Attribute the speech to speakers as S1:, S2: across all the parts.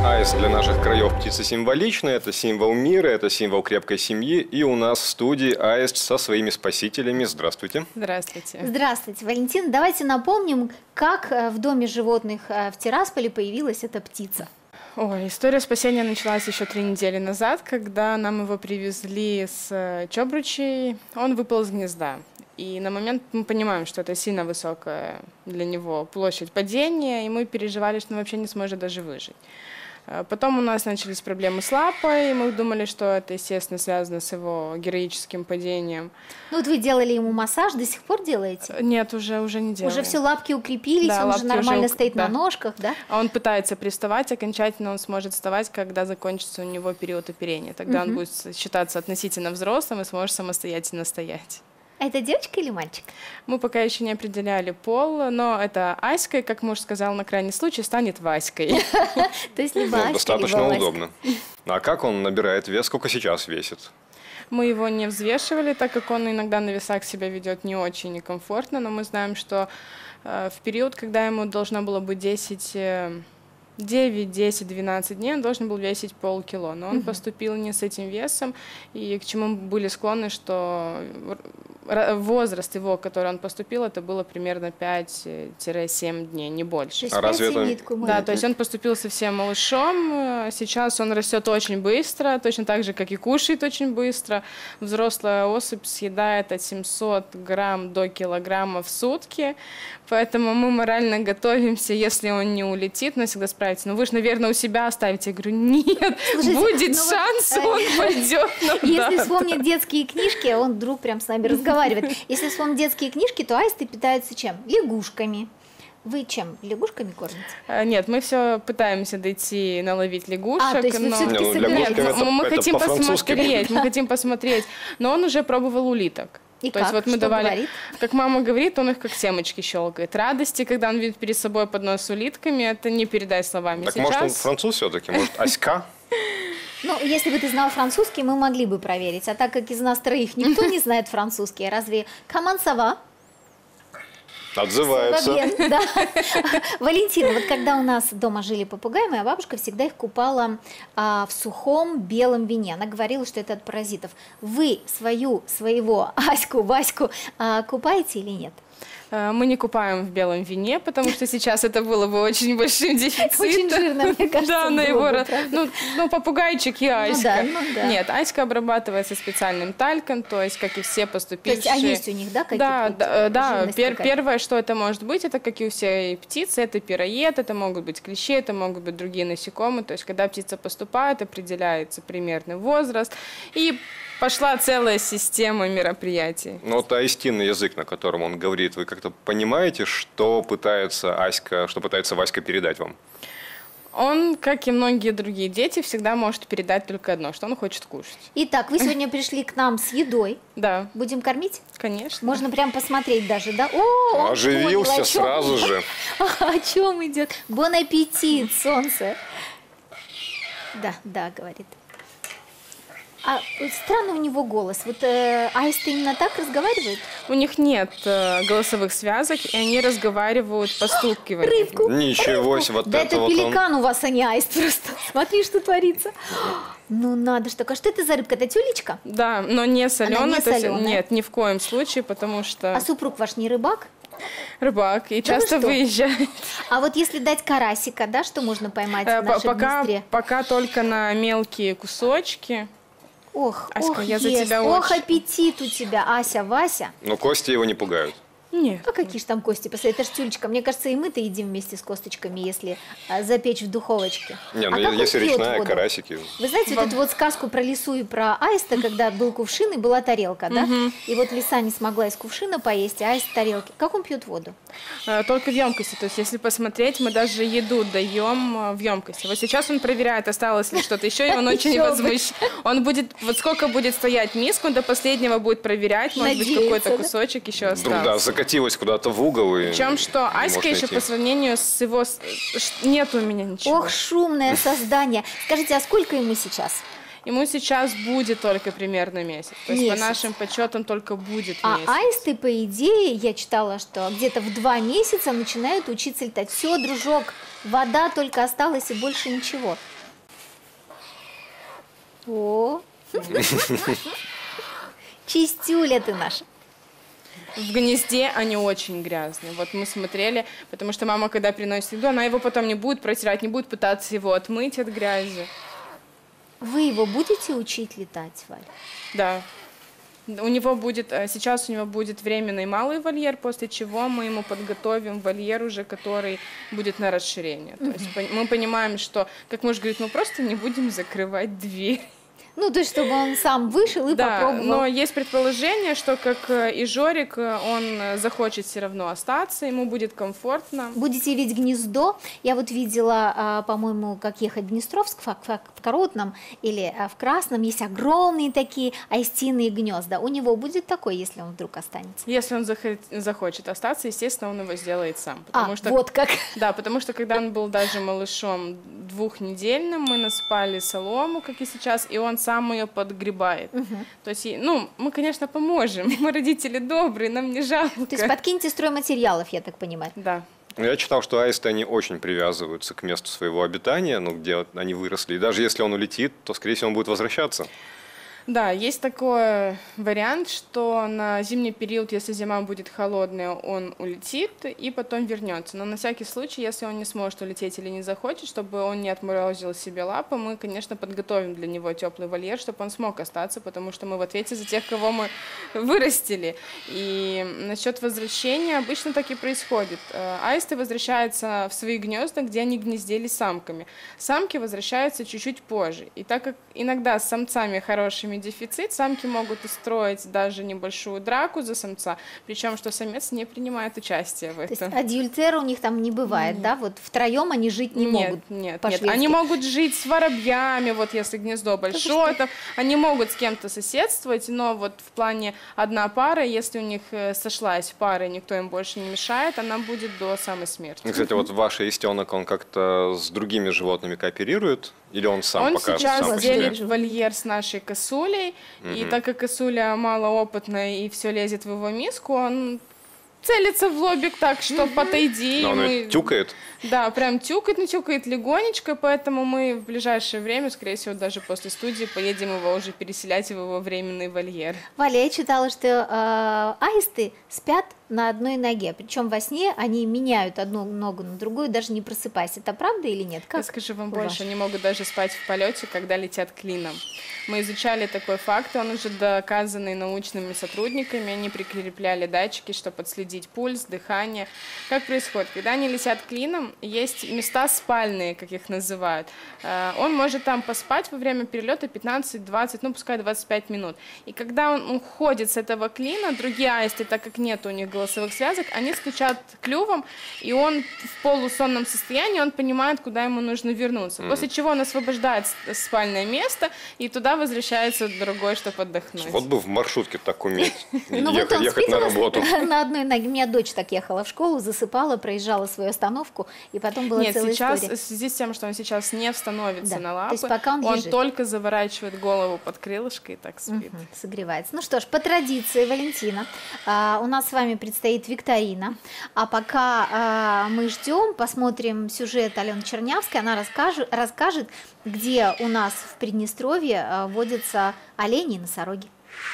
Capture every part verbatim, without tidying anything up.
S1: Аист для наших краев птица символичная, это символ мира, это символ крепкой семьи. И у нас в студии аист со своими спасителями. Здравствуйте.
S2: Здравствуйте.
S3: Здравствуйте, Валентин. Давайте напомним, как в Доме животных в Тирасполе появилась эта птица.
S2: Ой, история спасения началась еще три недели назад, когда нам его привезли с Чобручей. Он выпал из гнезда. И на момент мы понимаем, что это сильно высокая для него площадь падения, и мы переживали, что он вообще не сможет даже выжить. Потом у нас начались проблемы с лапой, и мы думали, что это, естественно, связано с его героическим падением.
S3: Ну вот вы делали ему массаж, до сих пор делаете?
S2: Нет, уже, уже не делаем.
S3: Уже все лапки укрепились, да, он уже нормально уже... стоит да. на ножках, да?
S2: А он пытается приставать, окончательно он сможет вставать, когда закончится у него период оперения. Тогда угу. он будет считаться относительно взрослым и сможет самостоятельно стоять.
S3: А это девочка или мальчик?
S2: Мы пока еще не определяли пол, но это Аськой, как муж сказал, на крайний случай станет Васькой.
S3: То есть либо Аська,
S1: достаточно удобно. А как он набирает вес? Сколько сейчас весит?
S2: Мы его не взвешивали, так как он иногда на весах себя ведет не очень некомфортно, но мы знаем, что в период, когда ему должно было быть десять... девять, десять, двенадцать дней он должен был весить полкило, но он угу. поступил не с этим весом, и к чему были склонны, что возраст его, который он поступил, это было примерно пять-семь дней, не больше.
S1: А разве это...
S2: Да, то есть он поступил совсем малышом, сейчас он растет очень быстро, точно так же, как и кушает очень быстро. Взрослая особь съедает от семисот грамм до килограмма в сутки, поэтому мы морально готовимся, если он не улетит, но всегда справится. Ну вы же, наверное, у себя оставите. Я говорю, нет, слушайте, будет ну шанс, вот, он пойдет.
S3: Ну, если да, вспомнить да. детские книжки, он вдруг прям с нами разговаривает. Если вспомнить детские книжки, то аисты питаются чем? Лягушками. Вы чем? Лягушками кормите?
S2: Нет, мы все пытаемся дойти наловить лягушек.
S3: А, то есть вы
S2: но...
S3: все-таки
S1: ну,
S3: собираете?
S1: это,
S2: мы
S1: это
S2: хотим посмотреть, мы хотим посмотреть. Но он уже пробовал улиток.
S3: И
S2: То
S3: как?
S2: есть вот мы
S3: Что
S2: давали,
S3: говорит?
S2: как мама говорит, он их как семечки щелкает. Радости, когда он видит перед собой поднос с улитками, это не передать словами.
S1: Так
S2: Сейчас...
S1: может он француз все-таки? Может Аська?
S3: Ну, если бы ты знал французский, мы могли бы проверить. А так как из нас троих никто не знает французский, разве «Comment ça va?»
S1: Отзывается.
S3: Да. Валентина, вот когда у нас дома жили попугаи, моя бабушка всегда их купала а, в сухом белом вине. Она говорила, что это от паразитов. Вы свою, своего Аську, Ваську а, купаете или нет?
S2: Мы не купаем в белом вине, потому что сейчас это было бы очень большим дефицитом.
S3: Очень жирно, мне кажется,
S2: да, на его
S3: бы,
S2: ну, ну, попугайчик и Аська.
S3: Ну, да, ну, да.
S2: Нет, Аська обрабатывается специальным тальком, то есть, как и все поступившие.
S3: То есть, а есть у них, да, какие-то?
S2: Да,
S3: вот,
S2: да, да. Пер,
S3: какая-то?
S2: Первое, что это может быть, это, как и у всей птицы, это пироед, это могут быть клещи, это могут быть другие насекомые. То есть, когда птица поступает, определяется примерный возраст, и пошла целая система мероприятий.
S1: Ну вот аистинный язык, на котором он говорит, вы как-то понимаете, что пытается Аська, что пытается Васька передать вам?
S2: Он, как и многие другие дети, всегда может передать только одно, что он хочет кушать.
S3: Итак, вы сегодня пришли к нам с едой.
S2: Да.
S3: Будем кормить?
S2: Конечно.
S3: Можно прям посмотреть даже, да? О,
S1: оживился
S3: понял,
S1: сразу же.
S3: О чем идет? Бон аппетит, солнце. Да, да, говорит. А странно у него голос. Вот э, аисты именно так разговаривают?
S2: У них нет э, голосовых связок, и они разговаривают постукиванием.
S3: Рыбку.
S1: Ничего себе, вот
S3: да
S1: это
S3: это
S1: вот
S3: пеликан
S1: он...
S3: у вас, а не аист просто. Смотри, что творится. Ну надо что. А что это за рыбка? Это тюлечка?
S2: Да, но не соленая.
S3: Она не соленая?
S2: Нет, ни в коем случае, потому что...
S3: А супруг ваш не рыбак?
S2: Рыбак, и
S3: да
S2: часто выезжает.
S3: А вот если дать карасика, да, что можно поймать в нашем
S2: пока,
S3: Днестре?
S2: пока только на мелкие кусочки.
S3: Ох,
S2: Аська,
S3: ох,
S2: я за
S3: есть.
S2: тебя
S3: Ох,
S2: очень...
S3: аппетит у тебя, Ася, Вася.
S1: Но кости его не пугают.
S2: Нет.
S3: А какие же там кости? Посмотри, это ж тюлечка. Мне кажется, и мы-то едим вместе с косточками, если а, запечь в духовочке.
S1: Не, ну
S3: а
S1: если речная, воду? Карасики.
S3: Вы знаете вот эту вот сказку про лису и про аиста, когда был кувшин и была тарелка, да? И вот лиса не смогла из кувшина поесть, а аист в тарелке. Как он пьет воду?
S2: Только в емкости. То есть, если посмотреть, мы даже еду даем в емкости. Вот сейчас он проверяет, осталось ли что-то еще, и он очень возмущен. Он будет, вот сколько будет стоять миску, он до последнего будет проверять, может быть, какой-то кусочек еще остался.
S1: Да, закатилась куда-то в угол. И
S2: причем, что Аська еще по сравнению с его... Нет у меня ничего.
S3: Ох, шумное создание. Скажите, а сколько ему сейчас?
S2: Ему сейчас будет только примерно месяц. То есть
S3: месяц.
S2: По нашим подсчетам только будет
S3: а
S2: месяц.
S3: А аисты, по идее, я читала, что где-то в два месяца начинают учиться летать. Все, дружок, вода только осталась и больше ничего. О, чистюля ты наша.
S2: В гнезде они очень грязные. Вот мы смотрели, потому что мама, когда приносит еду, она его потом не будет протирать, не будет пытаться его отмыть от грязи.
S3: Вы его будете учить летать, Валя?
S2: Да. У него будет, сейчас у него будет временный малый вольер, после чего мы ему подготовим вольер уже, который будет на расширение. То есть мы понимаем, что, как муж говорит, мы просто не будем закрывать дверь.
S3: Ну, то есть, чтобы он сам вышел и
S2: да,
S3: попробовал.
S2: Но есть предположение, что как и Жорик, он захочет все равно остаться, ему будет комфортно.
S3: Будете видеть гнездо. Я вот видела, по-моему, как ехать в Днестровск, в Коротном или в Красном. Есть огромные такие айстиные гнезда. У него будет такой, если он вдруг останется?
S2: Если он захочет остаться, естественно, он его сделает сам. Потому
S3: а,
S2: что,
S3: вот как.
S2: Да, потому что когда он был даже малышом двухнедельным, мы наспали солому, как и сейчас, и он сам ее подгребает. Угу. То есть, ну, мы, конечно, поможем. Мы родители добрые, нам не жалко.
S3: То есть подкиньте стройматериалов, я так понимаю.
S2: Да.
S1: Я читал, что аисты, они очень привязываются к месту своего обитания, ну, где они выросли. И даже если он улетит, то, скорее всего, он будет возвращаться.
S2: Да, есть такой вариант, что на зимний период, если зима будет холодная, он улетит и потом вернется. Но на всякий случай, если он не сможет улететь или не захочет, чтобы он не отморозил себе лапы, мы, конечно, подготовим для него теплый вольер, чтобы он смог остаться, потому что мы в ответе за тех, кого мы вырастили. И насчет возвращения обычно так и происходит. Аисты возвращаются в свои гнезда, где они гнездились самками. Самки возвращаются чуть-чуть позже. И так как иногда с самцами хорошими дефицит, самки могут устроить даже небольшую драку за самца, причем что самец не принимает участие в этом.
S3: То есть адюльтера у них там не бывает, нет. Да? Вот втроем они жить не
S2: нет,
S3: могут?
S2: Нет, нет. Они могут жить с воробьями, вот если гнездо большое, там, они могут с кем-то соседствовать, но вот в плане одна пара, если у них сошлась пара, и никто им больше не мешает, она будет до самой смерти.
S1: Кстати, вот ваш истенок, он как-то с другими животными кооперирует? Или он сам
S2: он
S1: пока
S2: сейчас
S1: сам по
S2: делит
S1: себе?
S2: вольер с нашей косулей, угу. И так как косуля малоопытная и все лезет в его миску, он целится в лобик так, что подойди.
S1: Но он
S2: мы...
S1: тюкает?
S2: Да, прям тюкает, но тюкает легонечко, поэтому мы в ближайшее время, скорее всего, даже после студии поедем его уже переселять в его временный вольер.
S3: Валя, я читала, что э, аисты спят на одной ноге, причем во сне они меняют одну ногу на другую, даже не просыпаясь. Это правда или нет? Как?
S2: Я скажу вам больше, они могут даже спать в полете, когда летят клином. Мы изучали такой факт, он уже доказанный научными сотрудниками, они прикрепляли датчики, чтобы отследить пульс, дыхание. Как происходит? Когда они летят клином, есть места спальные, как их называют. Он может там поспать во время перелета пятнадцать-двадцать, ну пускай двадцать пять минут. И когда он уходит с этого клина, другие аисты, так как нет у них голосовых связок, они стучат клювом, и он в полусонном состоянии, он понимает, куда ему нужно вернуться. Mm. После чего он освобождает спальное место, и туда возвращается другой, чтобы отдохнуть.
S1: Вот бы в маршрутке так уметь ехать на работу.
S3: На одной ноге. У меня дочь так ехала в школу, засыпала, проезжала свою остановку, и потом была целая история. Нет, сейчас,
S2: в связи с тем, что он сейчас не становится
S3: да.
S2: на лапы,
S3: то есть пока он,
S2: он только заворачивает голову под крылышко и так спит.
S3: Угу, согревается. Ну что ж, по традиции, Валентина, а, у нас с вами предстоит викторина, а пока а, мы ждем, посмотрим сюжет Алены Чернявской, она расскажет, расскажет, где у нас в Приднестровье а, водятся олени и носороги.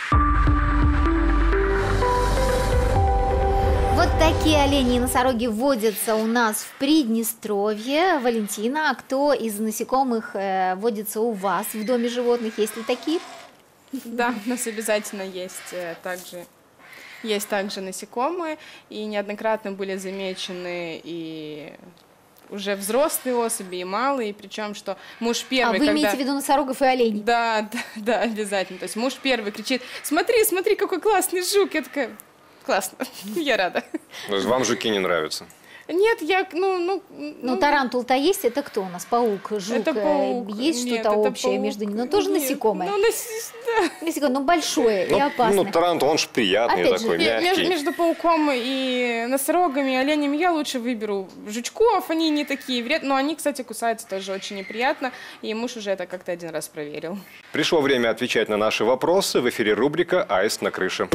S3: Вот такие олени и носороги водятся у нас в Приднестровье. Валентина, а кто из насекомых э, водится у вас в доме животных? Есть ли такие?
S2: Да, у нас обязательно есть э, также, есть также насекомые, и неоднократно были замечены и уже взрослые особи, и малые, причем что муж первый...
S3: А вы
S2: когда...
S3: имеете в виду носорогов и оленей?
S2: Да, да, да, обязательно. То есть муж первый кричит: смотри, смотри, какой классный жук. Я такая: классно, я рада.
S1: То есть вам жуки не нравятся?
S2: Нет, я, ну... Ну,
S3: ну, ну тарантул-то есть, это кто у нас? Паук, жук?
S2: Это паук.
S3: Есть что-то общее паук. Между ними? Но тоже
S2: Нет.
S3: насекомое.
S2: Ну, нас... да.
S3: Насекомое, но большое
S1: ну,
S3: и опасное.
S1: Ну, тарантул, он же приятный
S3: Опять
S1: такой,
S3: же,
S1: мягкий.
S2: Между, между пауком и носорогами, и оленями я лучше выберу жучков, они не такие вредные, но они, кстати, кусаются тоже очень неприятно, и муж уже это как-то один раз проверил.
S1: Пришло время отвечать на наши вопросы. В эфире рубрика «Аист на крыше».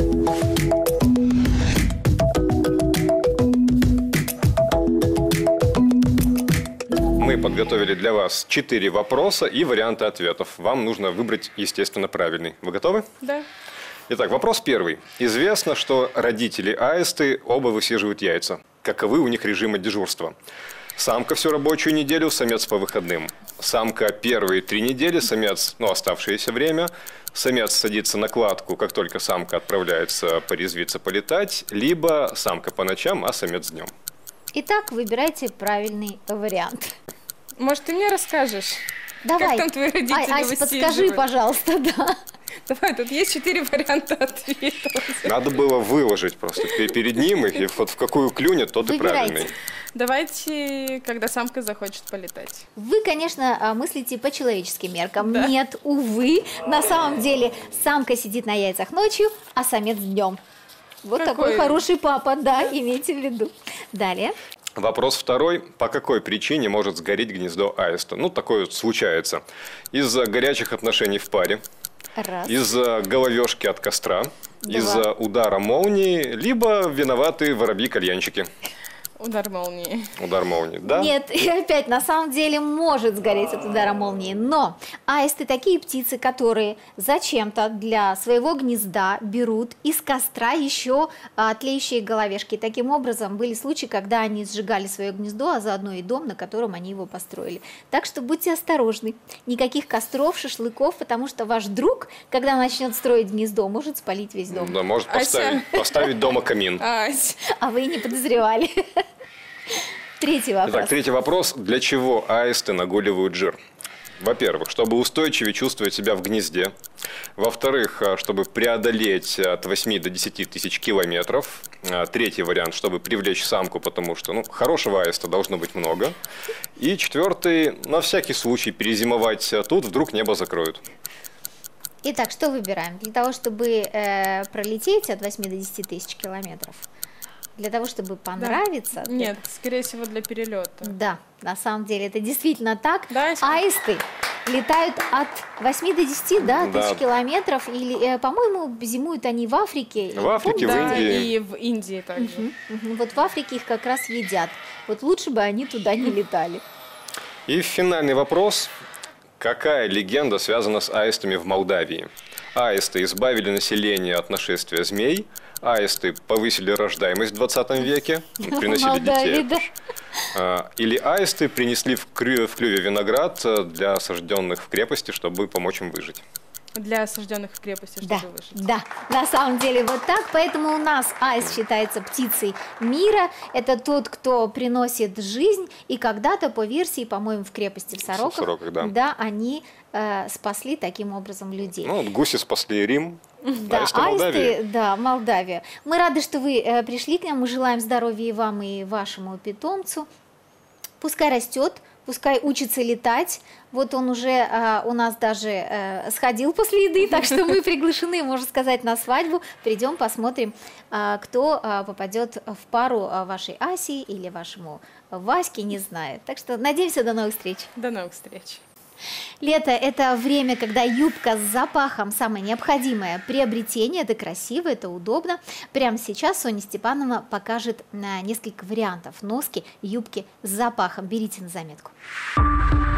S1: Мы мы подготовили для вас четыре вопроса и варианты ответов. Вам нужно выбрать, естественно, правильный. Вы готовы?
S2: Да.
S1: Итак, вопрос первый. Известно, что родители аисты оба высиживают яйца. Каковы у них режимы дежурства? Самка всю рабочую неделю, самец по выходным. Самка первые три недели, самец, ну, оставшееся время. Самец садится на кладку, как только самка отправляется порезвиться, полетать. Либо самка по ночам, а самец днем.
S3: Итак, выбирайте правильный вариант.
S2: Может, ты мне расскажешь?
S3: Давай.
S2: Как там твои родители
S3: Ай, Ась,
S2: высиживают?
S3: подскажи, пожалуйста, да.
S2: Давай, тут есть четыре варианта ответов.
S1: Надо было выложить просто перед ним, и вот в какую клюнет, тот и
S3: Выбирайте.
S1: правильный.
S2: Давайте, когда самка захочет полетать.
S3: Вы, конечно, а, мыслите по человеческим меркам.
S2: Да.
S3: Нет, увы, на самом деле самка сидит на яйцах ночью, а самец днем. Вот
S2: Какой?
S3: такой хороший папа, да, имейте в виду. Далее.
S1: Вопрос второй. По какой причине может сгореть гнездо аиста? Ну, такое случается. Из-за горячих отношений в паре,
S3: Раз.
S1: из-за головешки от костра,
S3: Два.
S1: из-за удара молнии, либо виноваты воробьи-кальянщики.
S2: Удар молнии.
S1: Удар молнии, да?
S3: Нет, и опять, на самом деле, может сгореть от удара молнии, но аисты такие птицы, которые зачем-то для своего гнезда берут из костра еще а, тлеющие головешки. Таким образом, были случаи, когда они сжигали свое гнездо, а заодно и дом, на котором они его построили. Так что будьте осторожны. Никаких костров, шашлыков, потому что ваш друг, когда начнет строить гнездо, может спалить весь дом.
S1: Да, может
S2: Ася.
S1: поставить, поставить дома камин.
S2: Ась.
S3: А вы и не подозревали. Третий вопрос.
S1: Итак, третий вопрос. Для чего аисты нагуливают жир? Во-первых, чтобы устойчивее чувствовать себя в гнезде. Во-вторых, чтобы преодолеть от восьми до десяти тысяч километров. Третий вариант, чтобы привлечь самку, потому что ну, хорошего аиста должно быть много. И четвертый, на всякий случай перезимовать тут, вдруг небо закроют.
S3: Итак, что выбираем? Для того, чтобы э, пролететь от восьми до десяти тысяч километров? Для того, чтобы понравиться?
S2: Да. Нет, скорее всего, для перелета.
S3: Да, на самом деле это действительно так.
S2: Да, если-
S3: Аисты летают от восьми до десяти да,
S1: Да.
S3: тысяч километров. Или, э, по-моему, зимуют они в Африке.
S1: В Африке, в
S2: Да,
S1: Индии.
S2: и в Индии также.
S3: Мгм, мгм. Вот в Африке их как раз едят. Вот лучше бы они туда не летали.
S1: И финальный вопрос. Какая легенда связана с аистами в Молдавии? Аисты избавили население от нашествия змей. Аисты повысили рождаемость в двадцатом веке, приносили
S3: Молдавии,
S1: детей.
S3: да.
S1: А, Или аисты принесли в крю- в клюве виноград для осажденных в крепости, чтобы помочь им выжить.
S2: Для осажденных в крепости,
S3: Да,
S2: чтобы выжить.
S3: да, на самом деле вот так, поэтому у нас аист считается птицей мира, это тот, кто приносит жизнь, и когда-то, по версии, по-моему, в крепости в Сороках,
S1: В Сороках, да.
S3: да, они э, спасли таким образом людей.
S1: Ну, вот гуси спасли Рим,
S3: Да,
S1: аисты Молдавии.
S3: аисты, да, Молдавия. Мы рады, что вы э, пришли к нам, мы желаем здоровья и вам, и вашему питомцу. Пускай растет, пускай учится летать. Вот он уже э, у нас даже э, сходил после еды, так что мы приглашены, можно сказать, на свадьбу. Придем, посмотрим, э, кто э, попадет в пару э, вашей Аси или вашему Ваське, не знаю. Так что надеемся, до новых встреч.
S2: До новых встреч.
S3: Лето – это время, когда юбка с запахом – самое необходимое приобретение. Это красиво, это удобно. Прямо сейчас Соня Степанова покажет на несколько вариантов носки, юбки с запахом. Берите на заметку.